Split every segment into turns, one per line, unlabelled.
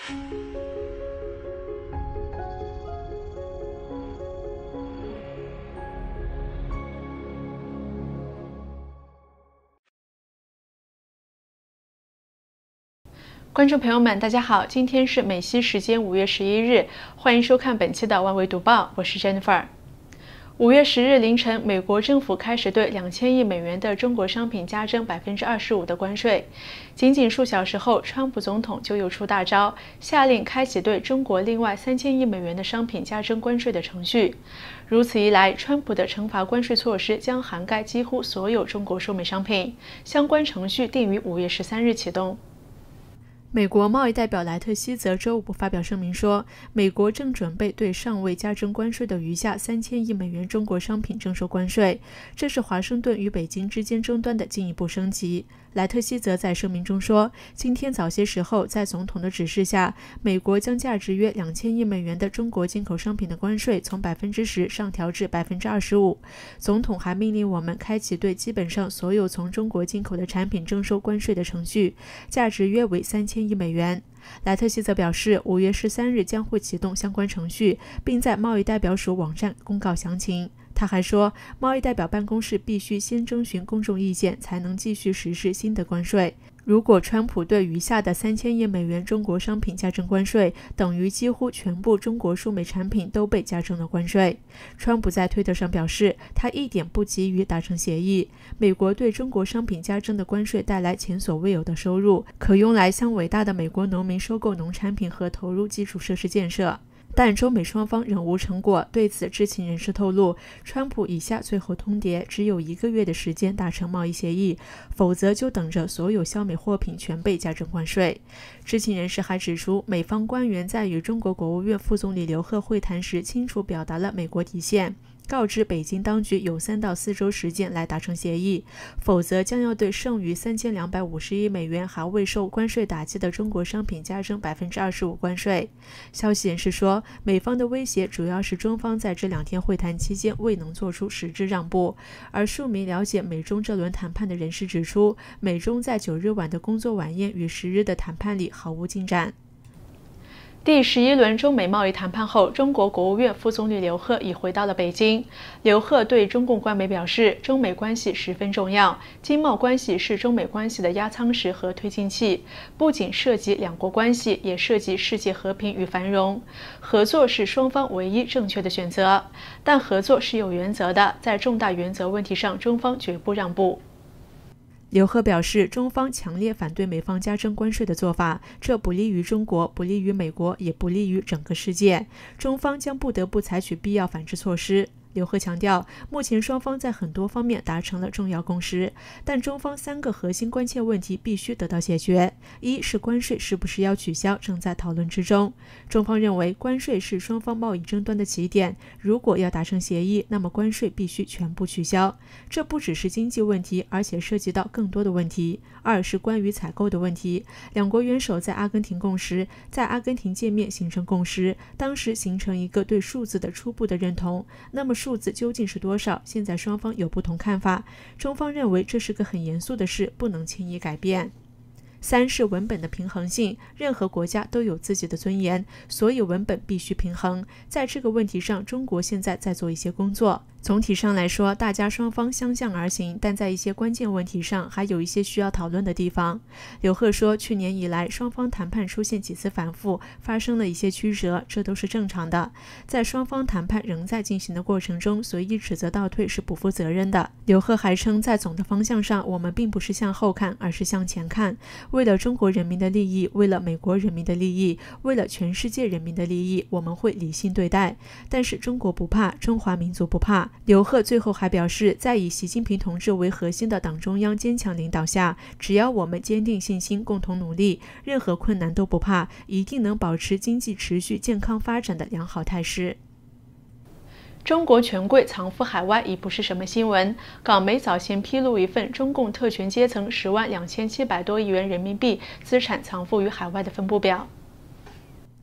观众朋友们，大家好，今天是美西时间5月11日，欢迎收看本期的万维读报，我是 Jennifer。5月10日凌晨，美国政府开始对2000亿美元的中国商品加征25%的关税。仅仅数小时后，川普总统就又出大招，下令开启对中国另外3000亿美元的商品加征关税的程序。如此一来，川普的惩罚关税措施将涵盖几乎所有中国输美商品，相关程序定于5月13日启动。美国贸易代表莱特希泽周五发表声明说，美国正准备对尚未加征关税的余下3000亿美元中国商品征收关税，这是华盛顿与北京之间争端的进一步升级。莱特希泽在声明中说，今天早些时候，在总统的指示下，美国将价值约2000亿美元的中国进口商品的关税从10%上调至25%。总统还命令我们开启对基本上所有从中国进口的产品征收关税的程序，价值约为3000亿美元。莱特希泽表示，5月13日将会启动相关程序，并在贸易代表署网站公告详情。他还说，贸易代表办公室必须先征询公众意见，才能继续实施新的关税。如果川普对余下的3000亿美元中国商品加征关税，等于几乎全部中国输美产品都被加征了关税。川普在推特上表示，他一点不急于达成协议。美国对中国商品加征的关税带来前所未有的收入，可用来向伟大的美国农民收购农产品和投入基础设施建设。但中美双方仍无成果。对此，知情人士透露，川普以下最后通牒，只有1个月的时间达成贸易协议，否则就等着所有销美货品全被加征关税。知情人士还指出，美方官员在与中国国务院副总理刘鹤会谈时，清楚表达了美国底线，告知北京当局有3到4周时间来达成协议，否则将要对剩余3250亿美元还未受关税打击的中国商品加征25%关税。消息人士说，美方的威胁主要是中方在这2天会谈期间未能做出实质让步，而数名了解美中这轮谈判的人士指出，美中在9日晚的工作晚宴与10日的谈判里毫无进展。第11轮中美贸易谈判后，中国国务院副总理刘鹤已回到了北京。刘鹤对中共官媒表示，中美关系十分重要，经贸关系是中美关系的压舱石和推进器，不仅涉及两国关系，也涉及世界和平与繁荣。合作是双方唯一正确的选择，但合作是有原则的，在重大原则问题上，中方绝不让步。刘鹤表示，中方强烈反对美方加征关税的做法，这不利于中国，不利于美国，也不利于整个世界。中方将不得不采取必要反制措施。刘鹤强调，目前双方在很多方面达成了重要共识，但中方3个核心关切问题必须得到解决。一是关税是不是要取消，正在讨论之中。中方认为，关税是双方贸易争端的起点，如果要达成协议，那么关税必须全部取消。这不只是经济问题，而且涉及到更多的问题。二是关于采购的问题，两国元首在阿根廷共识，在阿根廷见面形成共识，当时形成一个对数字的初步的认同。那么数字究竟是多少？现在双方有不同看法，中方认为这是个很严肃的事，不能轻易改变。3是文本的平衡性，任何国家都有自己的尊严，所以文本必须平衡。在这个问题上，中国现在在做一些工作。总体上来说，大家双方相向而行，但在一些关键问题上还有一些需要讨论的地方。刘鹤说，去年以来双方谈判出现几次反复，发生了一些曲折，这都是正常的。在双方谈判仍在进行的过程中，随意指责倒退是不负责任的。刘鹤还称，在总的方向上，我们并不是向后看，而是向前看。为了中国人民的利益，为了美国人民的利益，为了全世界人民的利益，我们会理性对待。但是中国不怕，中华民族不怕。刘鹤最后还表示，在以习近平同志为核心的党中央坚强领导下，只要我们坚定信心，共同努力，任何困难都不怕，一定能保持经济持续健康发展的良好态势。中国权贵藏富海外已不是什么新闻。港媒早前披露一份中共特权阶层102700多亿元人民币资产藏富于海外的分布表。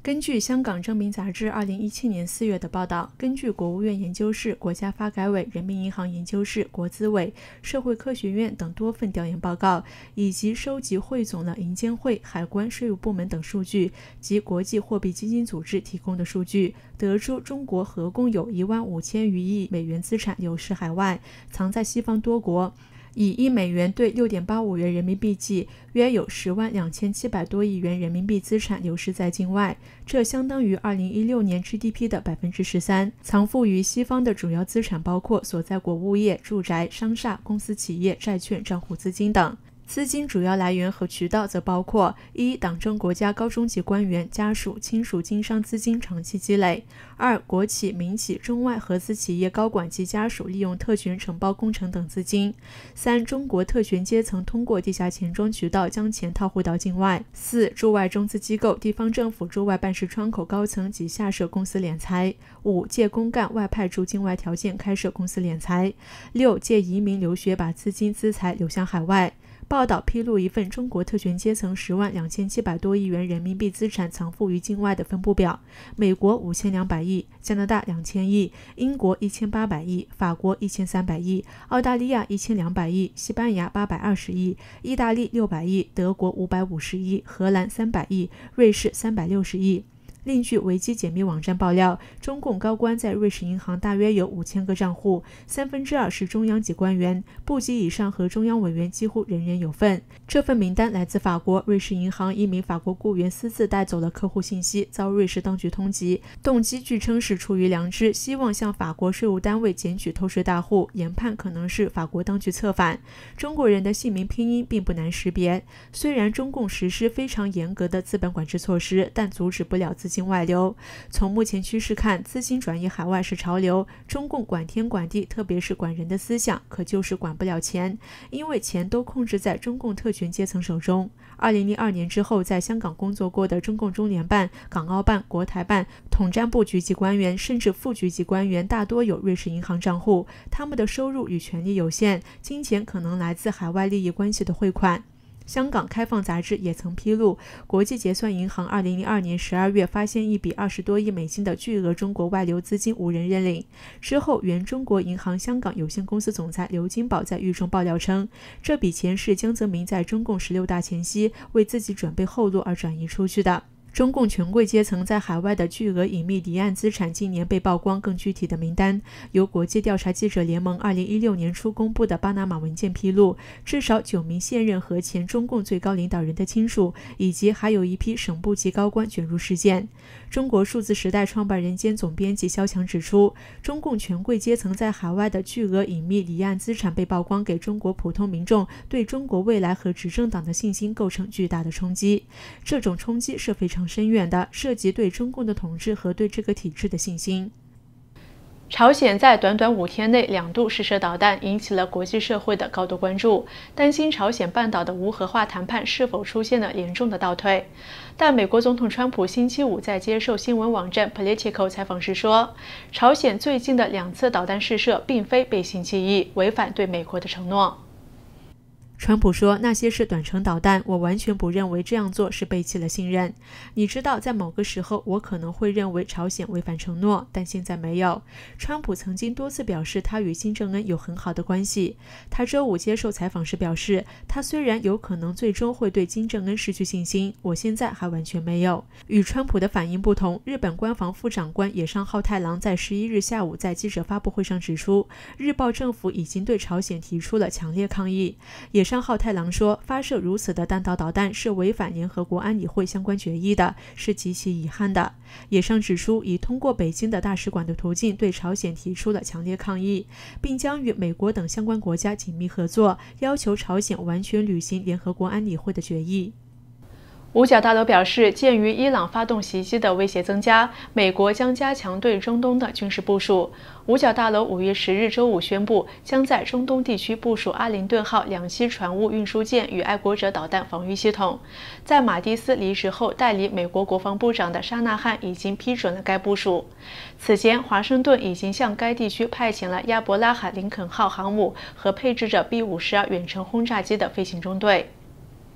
根据香港证明杂志2017年4月的报道，根据国务院研究室、国家发改委、人民银行研究室、国资委、社会科学院等多份调研报告，以及收集汇总了银监会、海关、税务部门等数据及国际货币基金组织提供的数据，得出中国合共有15000余亿美元资产流失海外，藏在西方多国。以1美元兑6.85元人民币计，约有102700多亿元人民币资产流失在境外，这相当于2016年 GDP 的13%。藏富于西方的主要资产包括所在国物业、住宅、商厦、公司企业、债券、账户资金等。资金主要来源和渠道则包括：一、党政国家高中级官员、家属、亲属经商资金长期积累；二、国企、民企、中外合资企业高管及家属利用特权承包工程等资金；三、中国特权阶层通过地下钱庄渠道将钱套汇到境外；四、驻外中资机构、地方政府驻外办事窗口高层及下设公司敛财；五、借公干外派驻境外条件开设公司敛财；六、借移民留学把资金资财流向海外。报道披露一份中国特权阶层102700多亿元人民币资产藏富于境外的分布表，美国5200亿，加拿大2000亿，英国1800亿，法国1300亿，澳大利亚1200亿，西班牙820亿，意大利600亿，德国550亿，荷兰300亿，瑞士360亿。另据维基解密网站爆料，中共高官在瑞士银行大约有5000个账户，2/3是中央级官员，部级以上和中央委员几乎人人有份。这份名单来自法国，瑞士银行一名法国雇员私自带走了客户信息，遭瑞士当局通缉，动机据称是出于良知，希望向法国税务单位检举偷税大户，研判可能是法国当局策反。中国人的姓名拼音并不难识别，虽然中共实施非常严格的资本管制措施，但阻止不了资金外流。从目前趋势看，资金转移海外是潮流，中共管天管地，特别是管人的思想，可就是管不了钱，因为钱都控制在中共特权阶层手中。2002年之后，在香港工作过的中共中联办、港澳办、国台办、统战部局级官员甚至副局级官员大多有瑞士银行账户，他们的收入与权利有限，金钱可能来自海外利益关系的汇款。香港开放杂志也曾披露，国际结算银行2002年12月发现一笔20多亿美金的巨额中国外流资金无人认领。之后，原中国银行香港有限公司总裁刘金宝在狱中爆料称，这笔钱是江泽民在中共16大前夕为自己准备后路而转移出去的。中共权贵阶层在海外的巨额隐秘离岸资产近年被曝光，更具体的名单由国际调查记者联盟2016年初公布的巴拿马文件披露，至少9名现任和前中共最高领导人的亲属，以及还有一批省部级高官卷入事件。中国数字时代创办人兼总编辑肖强指出，中共权贵阶层在海外的巨额隐秘离岸资产被曝光，给中国普通民众对中国未来和执政党的信心构成巨大的冲击。这种冲击是非常深远的，涉及对中共的统治和对这个体制的信心。朝鲜在短短5天内2度试射导弹，引起了国际社会的高度关注，担心朝鲜半岛的无核化谈判是否出现了严重的倒退。但美国总统川普星期五在接受新闻网站 Politico 采访时说，朝鲜最近的2次导弹试射并非背信弃义，违反对美国的承诺。川普说，那些是短程导弹，我完全不认为这样做是背弃了信任。你知道，在某个时候我可能会认为朝鲜违反承诺，但现在没有。川普曾经多次表示他与金正恩有很好的关系。他周五接受采访时表示，他虽然有可能最终会对金正恩失去信心，我现在还完全没有。与川普的反应不同，日本官房副长官野上浩太郎在11日下午在记者发布会上指出，日报政府已经对朝鲜提出了强烈抗议。野上浩太郎说，发射如此的弹道导弹是违反联合国安理会相关决议的，是极其遗憾的。野上指出，已通过北京的大使馆的途径对朝鲜提出了强烈抗议，并将与美国等相关国家紧密合作，要求朝鲜完全履行联合国安理会的决议。五角大楼表示，鉴于伊朗发动袭击的威胁增加，美国将加强对中东的军事部署。五角大楼5月10日周五宣布，将在中东地区部署阿灵顿号2栖船坞运输舰与爱国者导弹防御系统。在马蒂斯离职后代理美国国防部长的沙纳汉已经批准了该部署。此前，华盛顿已经向该地区派遣了亚伯拉罕林肯号航母和配置着 B-52远程轰炸机的飞行中队。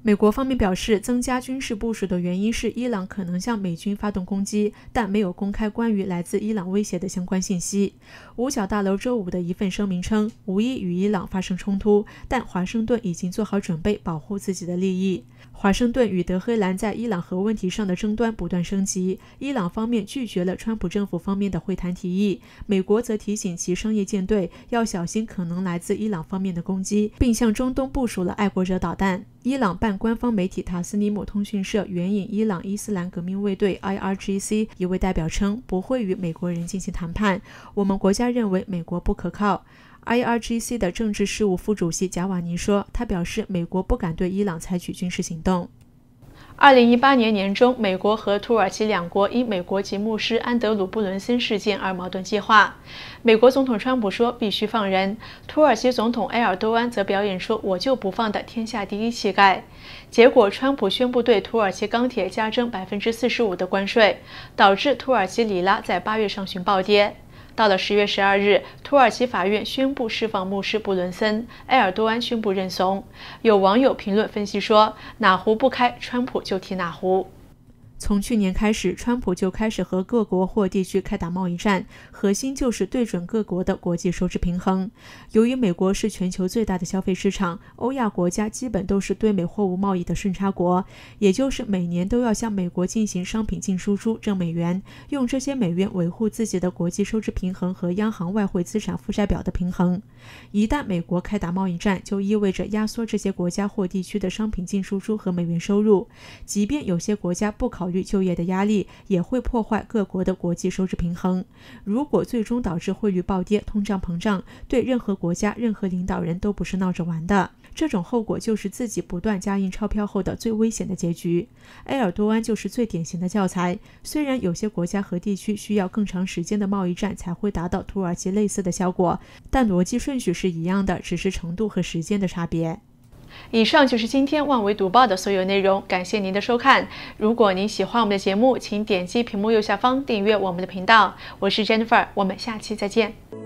美国方面表示，增加军事部署的原因是伊朗可能向美军发动攻击，但没有公开关于来自伊朗威胁的相关信息。五角大楼周五的一份声明称，无意与伊朗发生冲突，但华盛顿已经做好准备保护自己的利益。华盛顿与德黑兰在伊朗核问题上的争端不断升级，伊朗方面拒绝了川普政府方面的会谈提议，美国则提醒其商业舰队要小心可能来自伊朗方面的攻击，并向中东部署了爱国者导弹。伊朗半官方媒体塔斯尼姆通讯社援引伊朗伊斯兰革命卫队 IRGC 一位代表称，不会与美国人进行谈判，我们国家认为美国不可靠。IRGC 的政治事务副主席贾瓦尼说，他表示美国不敢对伊朗采取军事行动。2018年年中，美国和土耳其两国因美国籍牧师安德鲁·布伦森事件而矛盾激化。美国总统川普说必须放人，土耳其总统埃尔多安则表演出我就不放的天下第一气概。结果，川普宣布对土耳其钢铁加征45%的关税，导致土耳其里拉在8月上旬暴跌。到了10月12日，土耳其法院宣布释放牧师布伦森，埃尔多安宣布认怂。有网友评论分析说，哪壶不开，川普就提哪壶。从去年开始，川普就开始和各国或地区开打贸易战，核心就是对准各国的国际收支平衡。由于美国是全球最大的消费市场，欧亚国家基本都是对美货物贸易的顺差国，也就是每年都要向美国进行商品进输出挣美元，用这些美元维护自己的国际收支平衡和央行外汇资产负债表的平衡。一旦美国开打贸易战，就意味着压缩这些国家或地区的商品进输出和美元收入，即便有些国家不考虑就业的压力，也会破坏各国的国际收支平衡。如果最终导致汇率暴跌、通胀膨胀，对任何国家、任何领导人都不是闹着玩的。这种后果就是自己不断加印钞票后的最危险的结局。埃尔多安就是最典型的教材。虽然有些国家和地区需要更长时间的贸易战才会达到土耳其类似的效果，但逻辑顺序是一样的，只是程度和时间的差别。以上就是今天万维读报的所有内容，感谢您的收看。如果您喜欢我们的节目，请点击屏幕右下方订阅我们的频道。我是 Jennifer， 我们下期再见。